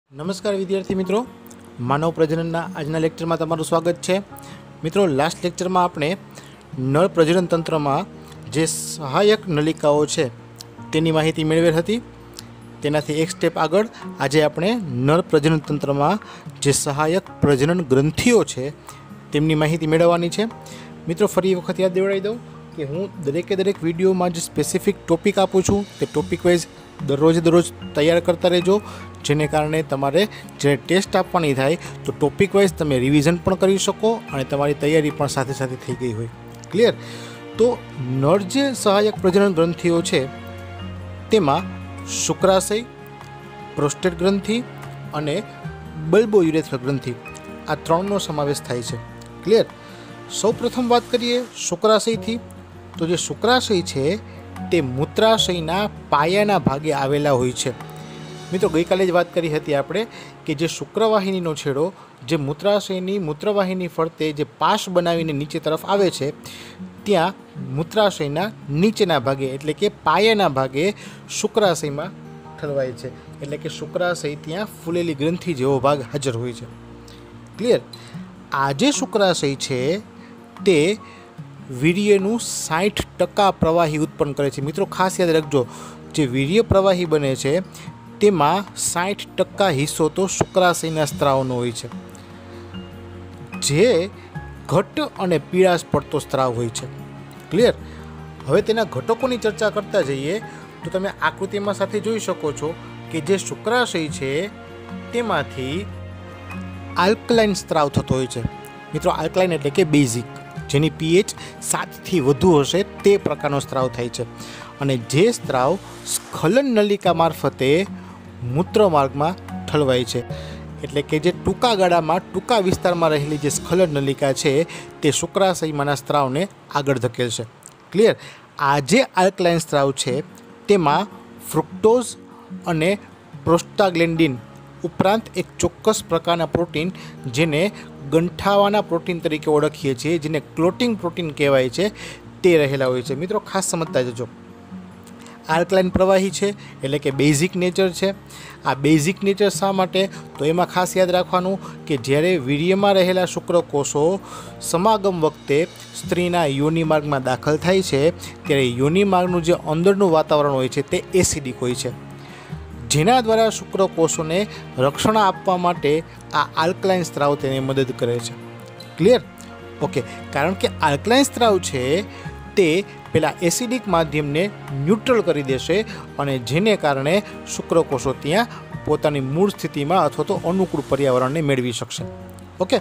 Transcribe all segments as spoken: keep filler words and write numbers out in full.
नमस्कार विद्यार्थी मित्रों, मानव प्रजननना आजना लेक्चर में तमारुं स्वागत है। मित्रों, लास्ट लेक्चर में आपणे नर प्रजनन तंत्र में जे सहायक नलिकाओं छे तेनी माहिती मेळवेल हती। तेनाथी एक स्टेप आगळ आजे आपणे नर प्रजनन तंत्र में जे सहायक प्रजनन ग्रंथिओ छे तेमनी माहिती मेळववानी छे। मित्रों, फरी एक वखत याद देवड़ावी दऊं कि हूँ दरेके दरेक विडियो में जो स्पेसिफिक टॉपिक आपू छूं ते टॉपिक वाइज दररोज दररोज तैयार करता रहेजो, जेने कारणे तमारे जे टेस्ट आपवानी थाय तो टॉपिक वाइज तमे रिविजन पण करी शको अने तमारी तैयारी पण साथे साथे थई गई होय। क्लियर? तो नर जे सहायक प्रजनन ग्रंथिओ छे तेमां शुक्राशय, प्रोस्टेट ग्रंथि अने बल्बो युरेथ्रल ग्रंथि आ त्रणनो समावेश थाय छे। क्लियर? सौ प्रथम बात करिए शुक्राशयथी, तो जे शुक्राशय छे ते मूत्राशयना पायाना भागे आवेला होय छे। मित्रों, गई काले ज बात करी हती आपणे कि जे शुक्रवाहिनीनो छेडो जे मूत्राशयनी मूत्रवाहिनी फरते जे पाश बनावीने नीचे तरफ आवे छे त्यां मूत्राशयना नीचेना भागे एटले के पायाना भागे शुक्राशयमां ठलवाय छे, एटले के शुक्राशय त्यां फूलेली ग्रंथि जेवो भाग हाजर होय छे। क्लियर? आ जे शुक्राशय छे ते वीर्यनु साठ टका प्रवाही उत्पन्न करे छे। मित्रों, खास याद रखजो, जे वीर्य प्रवाही बने छे तेमां साठ टका हिस्सो तो शुक्राशयना स्त्रावनो होय छे, जे घट अने पीळाश पड़तो स्त्राव होय छे। क्लियर? हवे तेना घटकोनी चर्चा करता जईए तो तमे आकृतिमां साथे जोई शको छो कि जे शुक्राशय छे तेमांथी आल्कलाइन स्त्राव थतो होय छे। मित्रों, आल्कलाइन एटले के बेઝિક, जेनी पीएच सात थी वधु हशे ते प्रकारनो स्त्राव थाय छे अने जे स्त्राव स्खलन नलिका मार्फते मूत्रमार्गमां ठलवाय छे, एटले के जे टूंका गाळामां टूंका विस्तारमां रहेली जे स्खलन नलिका छे ते शुक्राशयमांना स्त्रावने आगळ धकेलशे। क्लियर? आ जे आल्कलाइन स्त्राव छे तेमां फ्रुक्टोज अने प्रोस्टाग्लेंडिन उपरांत एक चोक्कस प्रकारना प्रोटीन जेने गंठावाना प्रोटीन तरीके ओळखीए छीए, जेने क्लोटिंग प्रोटीन कहेवाय छे, ते रहेला होय छे। मित्रों, खास समजता जजो। आल्कलाइन प्रवाही छे एटले के बेઝિક नेचर छे। आ बेઝિક नेचर शा माटे? तो एमां खास याद राखवानुं कि ज्यारे वीर्यमां रहेला शुक्रकोषो समागम वखते स्त्रीना योनिमार्गमां दाखल थाय छे त्यारे योनिमार्गनुं जे अंदरनुं वातावरण होय छे ते एसिडिक होय छे, जेना द्वारा शुक्रकोषोने रक्षण आपवा माटे आ आल्कलाइन स्त्राव तेने मदद करे छे। क्लियर? ओके, कारण के आल्कलाइन स्त्राव छे ते पेला एसिडिक माध्यमने न्यूट्रल करी देशे अने जेने कारणे शुक्रकोषो त्यां पोतानी मूळ स्थितिमां अथवा तो अनुकूल पर्यावरणने मेळवी शकशे। ओके,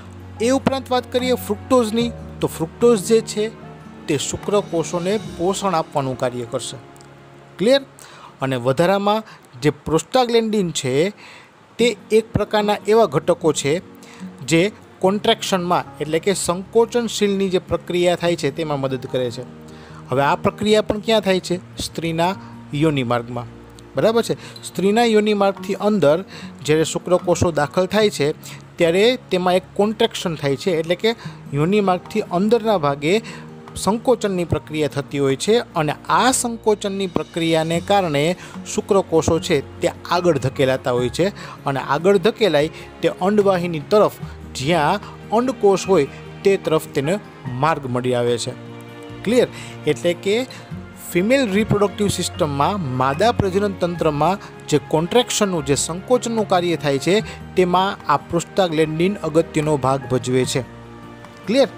ए उपरांत वात करीए फ्रुक्टोजनी, तो फ्रुक्टोज जे छे ते शुक्रकोषोने पोषण आपवानुं कार्य करशे। क्लियर? अने वधारामां जे प्रोस्टाग्लेंडिन छे ते एक प्रकारना एवा घटको छे जे कॉन्ट्रेक्शनमां एटले के संकोचनशीलनी जे प्रक्रिया थाय छे तेमां मदद करे छे। हवे आ प्रक्रिया पण क्यां थाय छे? स्त्रीना योनिमार्गमां। बराबर छे? स्त्रीना योनिमार्गथी अंदर ज्यारे शुक्रकोषो दाखल थाय छे त्यारे तेमां एक कॉन्ट्रेक्शन थाय छे, एटले के योनिमार्गथी अंदरना भागे संकोचननी प्रक्रिया थती होय छे अने आ संकोचननी प्रक्रियाने कारणे शुक्रकोषो छे ते आगळ धकेलाता होय छे अने आगळ धकेलाय ते अंडवाहिनी तरफ, ज्यां अंडकोष होय ते तरफ तेने मार्ग मळी आवे छे। क्लियर? एटले के फीमेल रिप्रोडक्टिव सिस्टम में मादा प्रजनन तंत्र में जे कॉन्ट्रेक्शननुं जे संकोचननुं कार्य थाय छे तेमां आ प्रोस्टाग्लेंडिन अगत्यनो भाग भजवे छे। क्लियर?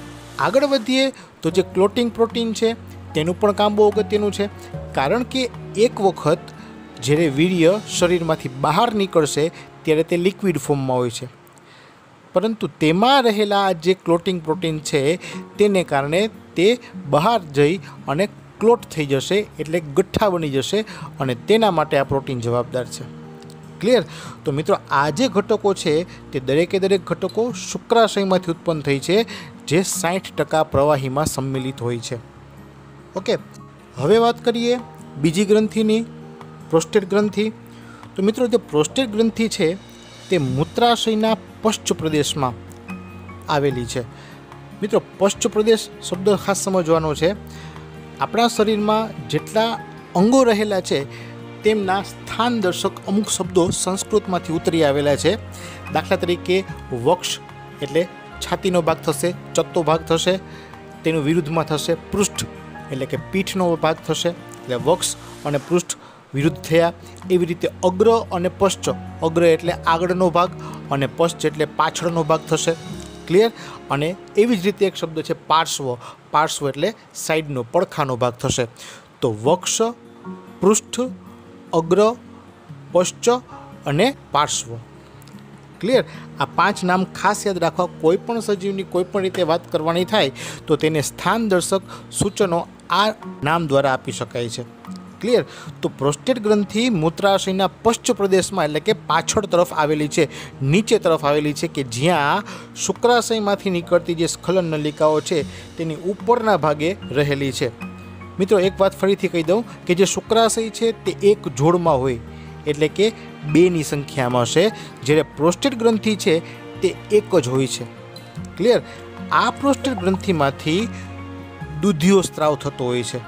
आगळ वधीए तो जे क्लोटिंग प्रोटीन छे तेनुं पण काम बहु अगत्यनुं छे, कारण के एक वखत ज्यारे वीर्य शरीरमांथी बहार निकळशे त्यारे ते लिक्विड फॉर्ममां होय छे, परंतु तेमां रहेला जे क्लोटिंग प्रोटीन छे तेने कारणे ते बहार जई अने क्लोट थई जशे, एटले गठ्ठा बनी जशे अने तेना माटे आ प्रोटीन जवाबदार छे। क्लियर? तो मित्रों, आ जे घटको छे ते दरेके दरेक घटको शुक्राशयमांथी उत्पन्न थई छे जे साठ टका प्रवाहीमां सम्मिलित होय छे। ओके, हवे वात करीए बीजी ग्रंथिनी, प्रोस्टेट ग्रंथि। तो मित्रों, जो प्रोस्टेट ग्रंथि छे ते मूत्राशयना पश्च प्रदेशमां आवेली छे। मित्रों, पश्च प्रदेश शब्द खास समजવાનો છે। આપણા શરીરમાં જેટલા અંગો રહેલા છે તેમના સ્થાનદર્શક અમુક શબ્દો સંસ્કૃતમાંથી ઉતરી આવેલા છે. દાખલા તરીકે વક્ષ એટલે છાતીનો ભાગ થશે, ચત્તો ભાગ થશે, તેનું વિરુદ્ધમાં થશે પૃષ્ઠ એટલે કે પીઠનો ભાગ થશે, એટલે વક્ષ અને પૃષ્ઠ વિરુદ્ધ થયા. એવી રીતે અગ્ર અને પશ્ચ, અગ્ર એટલે આગળનો ભાગ અને પશ્ચ એટલે પાછળનો ભાગ થશે. ક્લિયર. અને એવી જ રીતે એક શબ્દ છે પાર્શ્વ, પાર્શ્વ એટલે સાઈડનો પડખાનો ભાગ થશે. તો વક્ષ, પૃષ્ઠ, અગ્ર, પશ્ચ અને પાર્શ્વ. ક્લિયર. આ પાંચ નામ ખાસ યાદ રાખવા. કોઈ પણ સજીવની કોઈ પણ રીતે વાત કરવાની થાય તો તેને સ્થાનદર્શક સૂચનો આ નામ દ્વારા આપી શકાય છે. ક્લિયર. તો પ્રોસ્ટેટ ગ્રંથિ મૂત્રાશયના પશ્ચ પ્રદેશમાં એટલે કે પાછળ તરફ આવેલી છે, નીચે તરફ આવેલી છે, કે જ્યાં શુક્રાશયમાંથી નીકળતી જે સ્ખલન નલિકાઓ છે તેની ઉપરના ભાગે રહેલી છે. મિત્રો એક વાત ફરીથી કહી દઉં કે જે શુક્રાશય છે તે એક જોડમાં હોય એટલે કે બેની સંખ્યામાં છે, જ્યારે પ્રોસ્ટેટ ગ્રંથિ છે તે એક જ હોય છે. ક્લિયર. આ પ્રોસ્ટેટ ગ્રંથિમાંથી દૂધિયો સ્ત્રાવ થતો હોય છે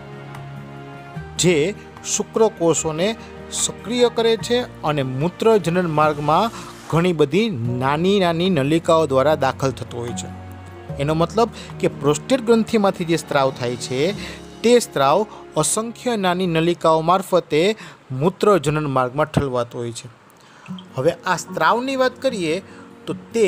જે શુક્રકોષોને સક્રિય કરે છે અને મૂત્ર જનન માર્ગમાં ઘણી બધી નાની નાની નલિકાઓ દ્વારા દાખલ થતો હોય છે. એનો મતલબ કે પ્રોસ્ટેટ ગ્રંથિમાંથી જે સ્ત્રાવ થાય છે તે સ્ત્રાવ અસંખ્ય નાની નલિકાઓ મારફતે મૂત્ર જનન માર્ગમાં ઠલવાતો હોય છે. હવે આ સ્ત્રાવની વાત કરીએ તો તે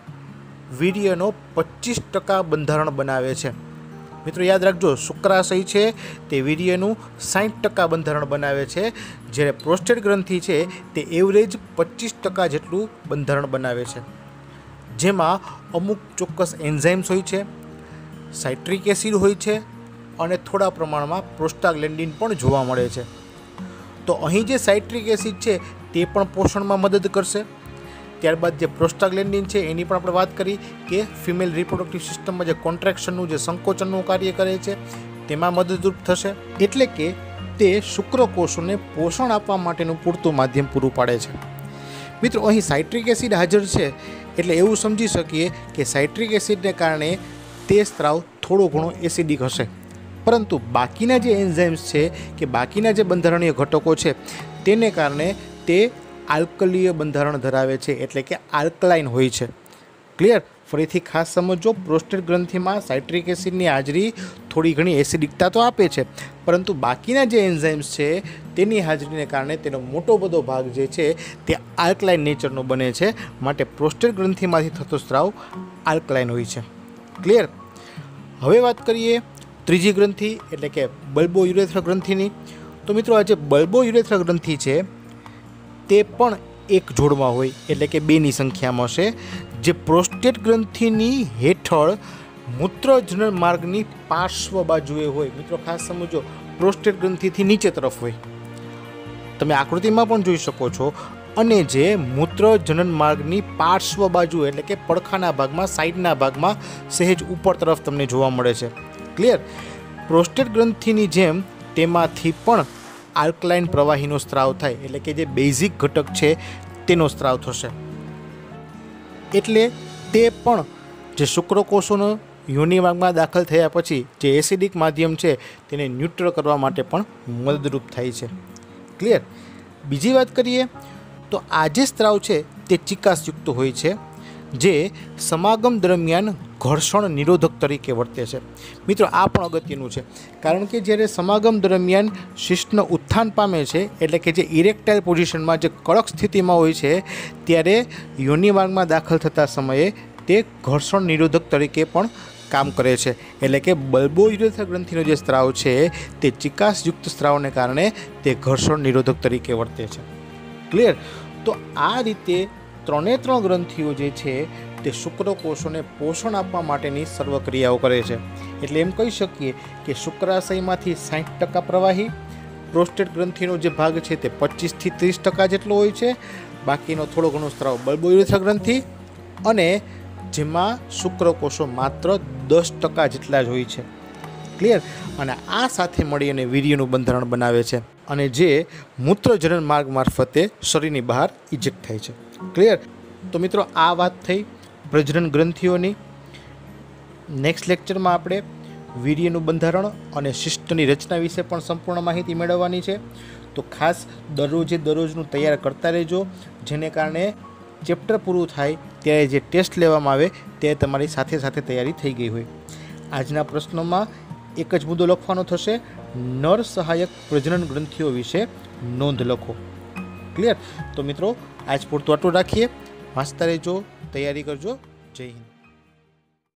વીર્યનો પચીસ ટકા બંધારણ બનાવે છે. મિત્રો યાદ રાખજો, શુક્રાશય છે તે વીર્યનું સાઠ ટકા બંધારણ બનાવે છે, જ્યારે પ્રોસ્ટેટ ગ્રંથિ છે તે એવરેજ પચીસ ટકા જેટલું બંધારણ બનાવે છે, જેમાં અમુક ચોક્કસ એન્ઝાઇમ્સ હોય છે, સાઇટ્રિક એસિડ હોય છે અને થોડા પ્રમાણમાં પ્રોસ્ટાગ્લેન્ડિન પણ જોવા મળે છે. તો અહીં જે સાઇટ્રિક એસિડ છે તે પણ પોષણમાં મદદ કરશે. ત્યારબાદ જે પ્રોસ્ટાગ્લેન્ડિન છે એની પણ આપણે વાત કરી કે ફિમેલ રિપ્રોડક્ટિવ સિસ્ટમમાં જે કોન્ટ્રેક્શનનું જે સંકોચનનું કાર્ય કરે છે તેમાં મદદરૂપ થશે. એટલે કે તે શુક્રકોષોને પોષણ આપવા માટેનું પૂરતું માધ્યમ પૂરું પાડે છે. મિત્રો અહીં સાઇટ્રિક એસિડ હાજર છે એટલે એવું સમજી શકીએ કે સાઇટ્રિક એસિડને કારણે તે સ્ત્રાવ થોડો ઘણો એસિડિક હશે, પરંતુ બાકીના જે એન્ઝાઇમ્સ છે કે બાકીના જે બંધારણીય ઘટકો છે તેને કારણે તે આલ્કલીય બંધારણ ધરાવે છે, એટલે કે આલ્કલાઇન હોય છે. ક્લિયર. ફરીથી ખાસ સમજો, પ્રોસ્ટેટ ગ્રંથિમાં સાઇટ્રિક એસિડની હાજરી થોડી ઘણી એસિડિકતા તો આપે છે, પરંતુ બાકીના જે એન્ઝાઇમ્સ છે તેની હાજરીને કારણે તેનો મોટો બધો ભાગ જે છે તે આલ્કલાઇન નેચરનો બને છે, માટે પ્રોસ્ટેટ ગ્રંથિમાંથી થતો સ્ત્રાવ આલ્કલાઇન હોય છે. ક્લિયર. હવે વાત કરીએ ત્રીજી ગ્રંથિ એટલે કે બલ્બો યુરેથ્રા ગ્રંથિની. તો મિત્રો આ જે બલ્બો યુરેથ્રા ગ્રંથિ છે તે પણ એક જોડમાં હોય એટલે કે બેની સંખ્યામાં છે, જે પ્રોસ્ટેટ ગ્રંથિની હેઠળ મૂત્ર જનન માર્ગની પાર્શ્વ બાજુએ હોય. મિત્રો ખાસ સમજો, પ્રોસ્ટેટ ગ્રંથિથી નીચે તરફ હોય, તમે આકૃતિમાં પણ જોઈ શકો છો, અને જે મૂત્ર જનન માર્ગની પાર્શ્વ બાજુ એટલે કે પડખાના ભાગમાં, સાઈડના ભાગમાં સહેજ ઉપર તરફ તમને જોવા મળે છે. ક્લિયર. પ્રોસ્ટેટ ગ્રંથિની જેમ તેમાંથી પણ આલ્કલાઇન પ્રવાહીનો સ્ત્રાવ થાય એટલે કે જે બેઝિક ઘટક છે તેનો સ્ત્રાવ થશે. એટલે તે પણ જે શુક્રકોષોનો યોનિ માર્ગમાં દાખલ થયા પછી જે એસિડિક માધ્યમ છે તેને ન્યુટ્રલ કરવા માટે પણ મદદરૂપ થાય છે. ક્લિયર. બીજી વાત કરીએ તો આ જે સ્ત્રાવ છે તે ચિકાસયુક્ત હોય છે, જે સમાગમ દરમિયાન ઘર્ષણ નિરોધક તરીકે વર્તે છે. મિત્રો આ પણ અગત્યનું છે, કારણ કે જ્યારે સમાગમ દરમિયાન શિશ્ન ઉત્થાન પામે છે એટલે કે જે ઇરેક્ટાઇલ પોઝિશનમાં જે કડક સ્થિતિમાં હોય છે ત્યારે યોનિ માર્ગમાં દાખલ થતા સમયે તે ઘર્ષણ નિરોધક તરીકે પણ કામ કરે છે. એટલે કે બલ્બો યુરેથ્રા ગ્રંથિનો જે સ્ત્રાવ છે તે ચિકાસયુક્ત સ્ત્રાવને કારણે તે ઘર્ષણ નિરોધક તરીકે વર્તે છે. ક્લિયર. તો આ રીતે ત્રણે ત્રણ ગ્રંથિઓ જે છે તે શુક્રકોષોને પોષણ આપવા માટેની સર્વ ક્રિયાઓ કરે છે. એટલે એમ કહી શકીએ કે શુક્રાશયમાંથી સાઠ ટકા પ્રવાહી, પ્રોસ્ટેટ ગ્રંથિનો જે ભાગ છે તે પચીસથી ત્રીસ ટકા જેટલો હોય છે, બાકીનો થોડો ઘણો સ્ત્રાવ બલ્બો યુરેથ્રા ગ્રંથિ, અને જેમાં શુક્રકોષો માત્ર દસ ટકા જેટલા જ હોય છે. ક્લિયર. અને આ સાથે મળી અને વીર્યનું બંધારણ બનાવે છે, અને જે મૂત્ર જનન માર્ગ મારફતે શરીરની બહાર ઇજેક્ટ થાય છે. ક્લિયર. તો મિત્રો આ વાત થઈ પ્રજનન ગ્રંથિઓની. નેક્સ્ટ લેક્ચરમાં આપણે વીર્યનું બંધારણ અને શિષ્ટની રચના વિશે પણ સંપૂર્ણ માહિતી મેળવવાની છે. તો ખાસ દરરોજે દરરોજનું તૈયાર કરતા રહેજો, જેને કારણે ચેપ્ટર પૂરું થાય ત્યારે જે ટેસ્ટ લેવામાં આવે તે તમારી સાથે સાથે તૈયારી થઈ ગઈ હોય. આજના પ્રશ્નોમાં એક જ મુદ્દો લખવાનો થશે, નર સહાયક પ્રજનન ગ્રંથિઓ વિશે નોંધ લખો. ક્લિયર? તો મિત્રો આજ પૂરતું આટલું રાખીએ. વાંચતા રહેજો, તૈયારી કરજો. જય હિન્દ.